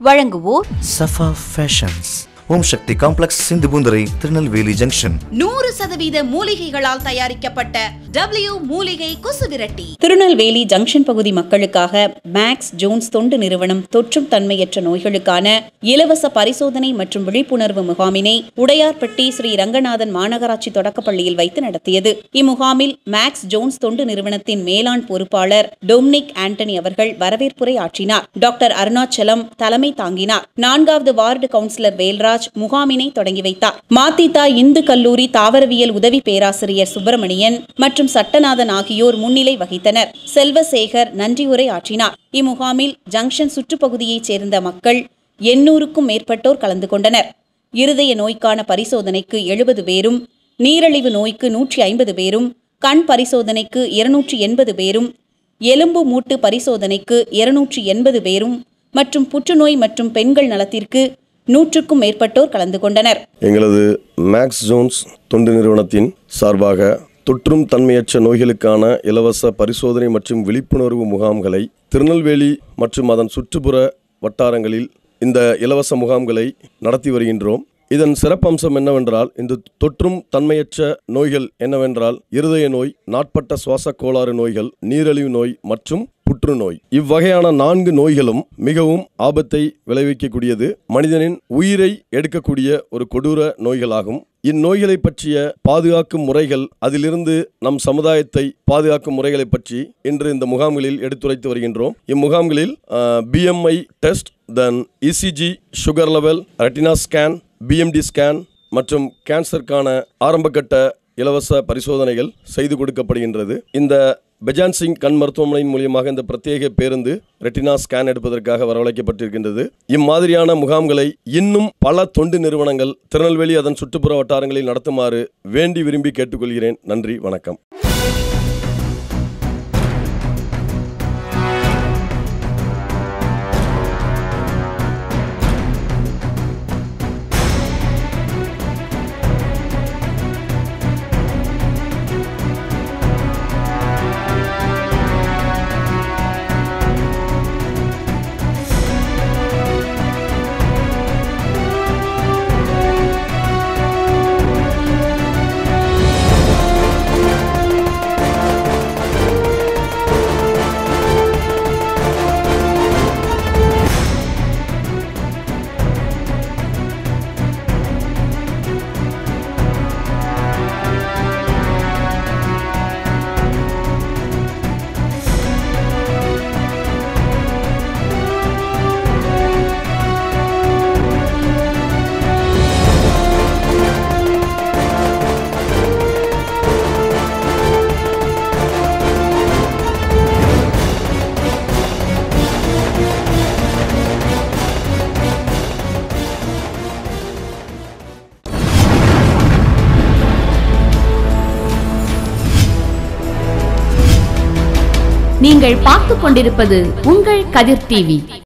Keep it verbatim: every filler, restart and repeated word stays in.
வழங்குவோர் Safa fashions, Om Sakthi complex, Sindhupoonthurai, Tirunelveli junction. நூறு சதவீத மூலிகைகளால் தயாரிக்கப்பட்ட டபிள்யூ மூலிகை கொசு விரட்டி. திருநெல்வேலி ஜங்ஷன் பகுதி மக்களுக்காக மேக்ஸ் ஜோன்ஸ் தொண்டு நிறுவனம் தொற்றும் தன்மையற்ற நோய்களுக்கான இலவச பரிசோதனை மற்றும் விழிப்புணர்வு முகாமினை உடையார்பட்டி ஸ்ரீ ரங்கநாதன் மாநகராட்சி தொடக்கப்பள்ளியில் வைத்து நடத்தியது. இம்முகாமில் மேக்ஸ் ஜோன்ஸ் தொண்டு நிறுவனத்தின் மேலாண் பொறுப்பாளர் டொமினிக் ஆண்டனி அவர்கள் வரவேற்புரை ஆற்றினார். டாக்டர் அருணாச்சலம் தலைமை தாங்கினார். நான்காவது வார்டு கவுன்சிலர் வேல்ராஜ் முகாமினை தொடங்கி வைத்தார். மாத்திதா இந்து கல்லூரி தாவரவியல் உதவி பேராசிரியர் சுப்பிரமணியன் மற்றும் சட்டநாதன் ஆகியோர் முன்னிலை வகித்தனர். செல்வசேகர் நன்றியுரை ஆற்றினார். இம்முகாமில் ஜங்ஷன் சுற்றுப்பகுதியைச் சேர்ந்த மக்கள் எண்ணூறுக்கும் மேற்பட்டோர் கலந்து கொண்டனர். இருதய நோய்க்கான பரிசோதனைக்கு எழுபது பேரும், நீரிழிவு நோய்க்கு நூற்றி ஐம்பது பேரும், கண் பரிசோதனைக்கு இருநூற்றி எண்பது பேரும், எலும்பு மூட்டு பரிசோதனைக்கு இருநூற்றி எண்பது பேரும் மற்றும் புற்றுநோய் மற்றும் பெண்கள் நலத்திற்கு நூற்றுக்கும் மேற்பட்டோர் கலந்து கொண்டனர். எங்களது மேக்ஸ் ஜோன்ஸ் தொண்டு நிறுவனத்தின் சார்பாக தொற்றும் தன்மையற்ற நோய்களுக்கான இலவச பரிசோதனை மற்றும் விழிப்புணர்வு முகாம்களை திருநெல்வேலி மற்றும் அதன் சுற்றுப்புற வட்டாரங்களில் இந்த இலவச முகாம்களை நடத்தி வருகின்றோம். இதன் சிறப்பம்சம் என்னவென்றால், இந்த தொற்றும் தன்மையற்ற நோய்கள் என்னவென்றால் இருதய நோய், நாட்பட்ட சுவாச கோளாறு நோய்கள், நீரிழிவு நோய் மற்றும் புற்றுநோய். இவ்வகையான நான்கு நோய்களும் மிகவும் ஆபத்தை விளைவிக்கக்கூடியது, மனிதனின் உயிரை எடுக்கக்கூடிய ஒரு கொடூர நோய்களாகும். இந்நோய்களை பற்றிய பாதுகாக்கும் முறைகள், அதிலிருந்து நம் சமுதாயத்தை பாதுகாக்கும் முறைகளை பற்றி இன்று இந்த முகாம்களில் எடுத்துரைத்து வருகின்றோம். இம்முகாம்களில் BMI test, then ECG, sugar level, retina scan, BMD scan மற்றும் கேன்சருக்கான ஆரம்பகட்ட இலவச பரிசோதனைகள் செய்து கொடுக்கப்படுகின்றது. இந்த பெஜான் சிங் கண் மருத்துவமனையின் மூலியமாக இந்த பிரத்யேக பேருந்து ரெட்டினா ஸ்கேன் எடுப்பதற்காக வரவழைக்கப்பட்டிருக்கின்றது. இம்மாதிரியான முகாம்களை இன்னும் பல தொண்டு நிறுவனங்கள் திருநெல்வேலி அதன் சுற்றுப்புற வட்டாரங்களில் நடத்துமாறு வேண்டி விரும்பி கேட்டுக்கொள்கிறேன். நன்றி, வணக்கம். நீங்கள் பார்த்துக் கொண்டிருப்பது உங்கள் கதிர் டிவி.